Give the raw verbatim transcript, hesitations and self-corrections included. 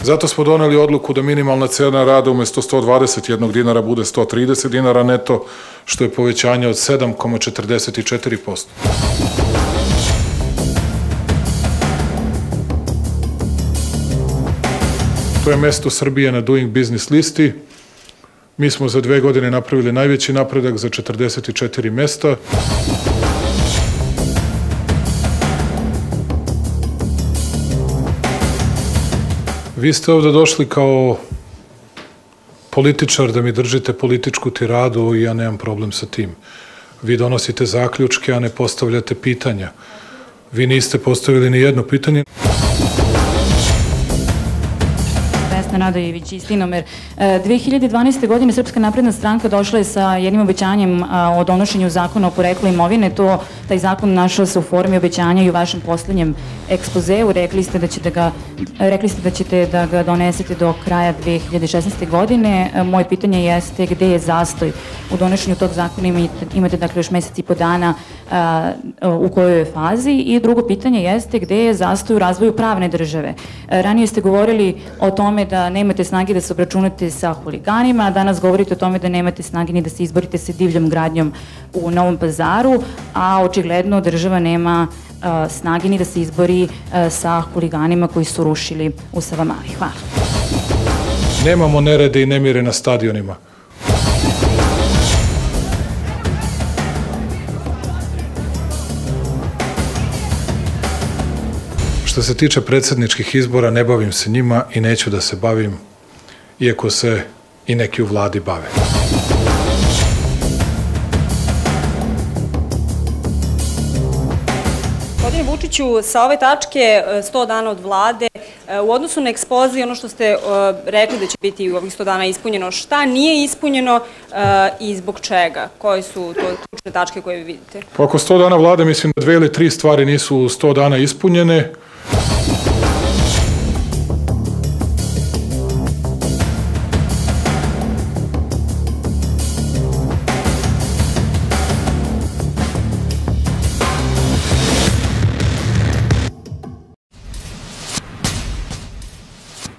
Zato smo doneli odluku da minimalna cena rada umesto sto dvadeset jednog dinara bude sto trideset dinara neto, što je povećanje od sedam zarez četrdeset četiri posto. To je mesto Srbije na Doing Business listi. Mi smo za dve godine napravili najveći napredak za četrdeset četiri mesta. Vi ste ovde došli kao političar da mi držite političku tiradu i ja nemam problem sa tim. Vi donosite zaključke, a ne postavljate pitanja. Vi niste postavili ni jedno pitanje. Radojević, Istinomer. dve hiljade dvanaeste. godine Srpska napredna stranka došla je sa jednim obećanjem o donošenju zakona o poreklu imovine. To, taj zakon našao se u formi obećanja i u vašem poslednjem ekspozeu. Rekli ste da ćete ga, rekli ste da ćete da ga donesete do kraja dve hiljade šesnaeste. godine. Moje pitanje jeste gde je zastoj u donošenju tog zakona? Imate, imate dakle još mesec i po dana a, u kojoj je fazi. I drugo pitanje jeste gde je zastoj u razvoju pravne države? Ranije ste govorili o tome da nemate snage da se obračunate sa huliganima, a danas govorite o tome da nemate snage ni da se izborite sa divljom gradnjom u Novom Pazaru, a očigledno država nema uh, snage ni da se izbori uh, sa huliganima koji su rušili u Savamali. Hvala. Nemamo nerede i nemire na stadionima. Što se tiče predsjedničkih izbora, ne bavim se njima i neću da se bavim, iako se i neki u vladi bave. Gospodine Vučiću, sa ove tačke sto dana od vlade, u odnosu na ekspoze i ono što ste rekli da će biti u ovih sto dana ispunjeno, šta nije ispunjeno i zbog čega? Koje su to ključne tačke koje vi vidite? Oko sto dana vlade mislim da dve ili tri stvari nisu u sto dana ispunjene.